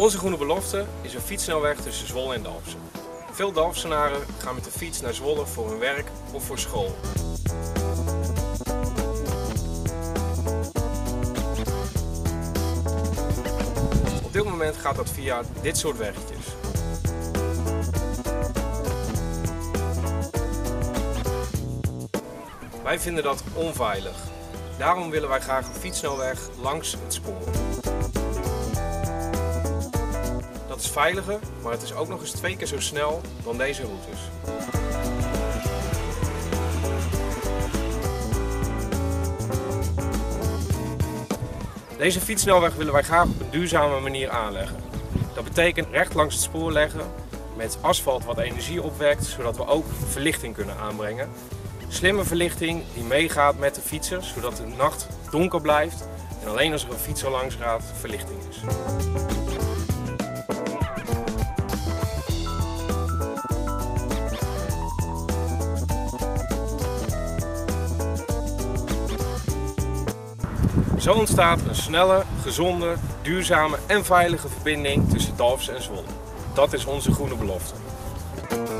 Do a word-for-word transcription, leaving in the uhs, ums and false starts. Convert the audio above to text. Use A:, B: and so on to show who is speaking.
A: Onze groene belofte is een fietssnelweg tussen Zwolle en Dalfsen. Veel Dalfsenaren gaan met de fiets naar Zwolle voor hun werk of voor school. Op dit moment gaat dat via dit soort weggetjes. Wij vinden dat onveilig. Daarom willen wij graag een fietssnelweg langs het spoor. Dat is veiliger, maar het is ook nog eens twee keer zo snel dan deze routes. Deze fietssnelweg willen wij graag op een duurzame manier aanleggen. Dat betekent recht langs het spoor leggen met asfalt wat energie opwekt, zodat we ook verlichting kunnen aanbrengen. Slimme verlichting die meegaat met de fietsers, zodat de nacht donker blijft en alleen als er een fietser langs gaat verlichting is. Zo ontstaat een snelle, gezonde, duurzame en veilige verbinding tussen Dalfsen en Zwolle. Dat is onze groene belofte.